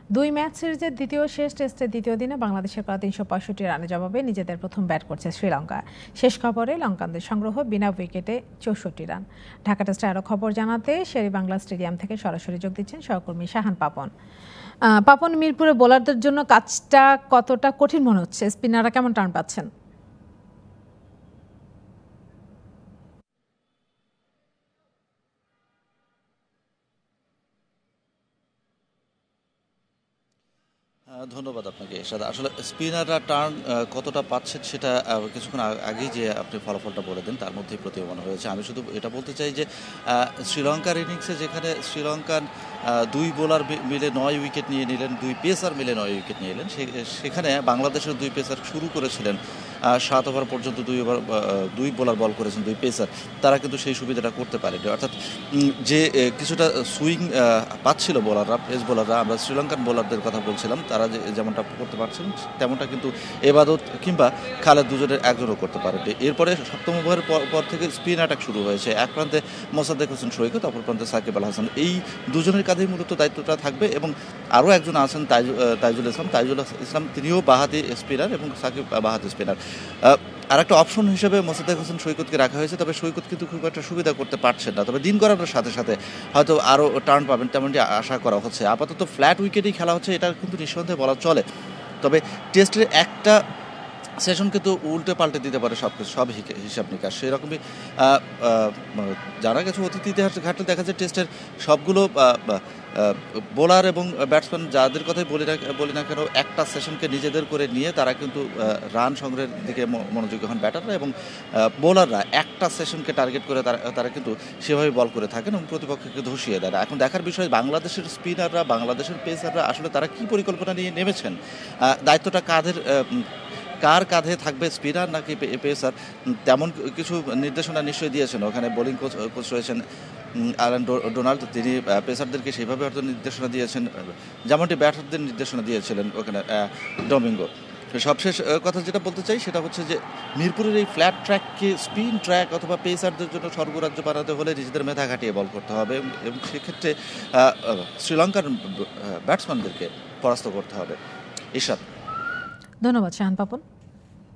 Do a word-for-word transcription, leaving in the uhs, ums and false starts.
দুই ম্যাচ সিরিজের দ্বিতীয় শেষ টেস্টের দ্বিতীয় দিনে বাংলাদেশের করা তিনশো পঁয়ষট্টি রানের জবাবে নিজেদের প্রথম ব্যাট করছে শ্রীলঙ্কা। শেষ খবরে লঙ্কানদের সংগ্রহ বিনা উইকেটে চৌষট্টি রান। ঢাকা টেস্টে আরও খবর জানাতে শেরি বাংলা স্টেডিয়াম থেকে সরাসরি যোগ দিচ্ছেন সহকর্মী শাহান পাপন। পাপন, মিরপুরে বোলারদের জন্য কাজটা কতটা কঠিন মনে হচ্ছে? স্পিনাররা কেমন টার্ন পাচ্ছেন? ধন্যবাদ আপনাকে। আসলে স্পিনাররা টার্ন কতটা পাচ্ছেন সেটা কিছুক্ষণ আগেই যে আপনি ফলাফলটা বলে দেন তার মধ্যেই প্রতীয়মান হয়েছে। আমি শুধু এটা বলতে চাই যে শ্রীলঙ্কার ইনিংসে যেখানে শ্রীলঙ্কান দুই বোলার মিলে নয় উইকেট নিয়ে নিলেন, দুই পেসার মিলে নয় উইকেট নিয়ে নিলেন, সেখানে বাংলাদেশের দুই পেসার শুরু করেছিলেন সাত ওভার পর্যন্ত দুই ওভার দুই বোলার বল করেছেন দুই পেসার, তারা কিন্তু সেই সুবিধাটা করতে পারেনি। অর্থাৎ যে কিছুটা সুইং পাচ্ছিল বোলাররা, পেস বোলাররা, আমরা শ্রীলঙ্কান বোলারদের কথা বলছিলাম, তারা যে যেমনটা করতে পারছেন তেমনটা কিন্তু এবাদত কিংবা খালেদ দুজনের একজনও করতে পারেনি। এরপরে সপ্তম ওভারের পর থেকে স্পিন অ্যাটাক শুরু হয়েছে। এক প্রান্তে মোসাদ্দেক হোসেন সৈকত, অপর প্রান্তে সাকিব আল হাসান। এই দুজনের কাঁধেই মূলত দায়িত্বটা থাকবে এবং আরও একজন আছেন তাইজুল ইসলাম। তাইজুল ইসলাম তিনিও বাঁহাতি স্পিনার এবং সাকিব বাঁহাতি স্পিনার। আর একটা অপশন হিসেবে মোসাদ্দেক হোসেন সৈকতকে রাখা হয়েছে, তবে সৈকত কিন্তু খুব একটা সুবিধা করতে পারছেন না। তবে দিন গড়ানোর সাথে সাথে হয়তো আরও টার্ন পাবেন তেমনটি আশা করা হচ্ছে। আপাতত ফ্ল্যাট উইকেটেই খেলা হচ্ছে, এটা কিন্তু নিঃসন্দেহে বলা চলে। তবে টেস্টের একটা সেশন কিন্তু উল্টে পাল্টে দিতে পারে সব কিছু, সব হিসাব নিকাশ। সেরকমই জানা গেছে, অতীত ইতিহাস ঘাটলে দেখা যায় টেস্টের সবগুলো বোলার এবং ব্যাটসম্যান যাদের কথাই বলি না বলি না কেন, একটা সেশনকে নিজেদের করে নিয়ে তারা কিন্তু রান সংগ্রহের দিকে মনোযোগী হন ব্যাটাররা, এবং বোলাররা একটা সেশনকে টার্গেট করে তারা তারা কিন্তু সেভাবে বল করে থাকেন এবং প্রতিপক্ষকে ধসিয়ে দেয়। এখন দেখার বিষয় বাংলাদেশের স্পিনাররা, বাংলাদেশের পেসাররা আসলে তারা কি পরিকল্পনা নিয়ে নেমেছেন, দায়িত্বটা কাদের কার কাঁধে থাকবে, স্পিনার নাকি পেসার, তেমন কিছু নির্দেশনা নিশ্চয়ই দিয়েছেন। ওখানে বোলিং কোচ কোচ রয়েছেন অ্যালান ডোনাল্ড, তিনি পেসারদেরকে সেইভাবে হয়তো নির্দেশনা দিয়েছেন যেমনটি ব্যাটারদের নির্দেশনা দিয়েছিলেন ওখানে ডমিঙ্গো। সবশেষ কথা যেটা বলতে চাই সেটা হচ্ছে যে মিরপুরের এই ফ্ল্যাট ট্র্যাককে স্পিন ট্র্যাক অথবা পেসারদের জন্য স্বর্গরাজ্য বানাতে হলে নিজেদের মেধা খাটিয়ে বল করতে হবে এবং সেক্ষেত্রে শ্রীলঙ্কার ব্যাটসম্যানদেরকে পরাস্ত করতে হবে। ঈশাদ। ধন্যবাদ শাহান পাপন।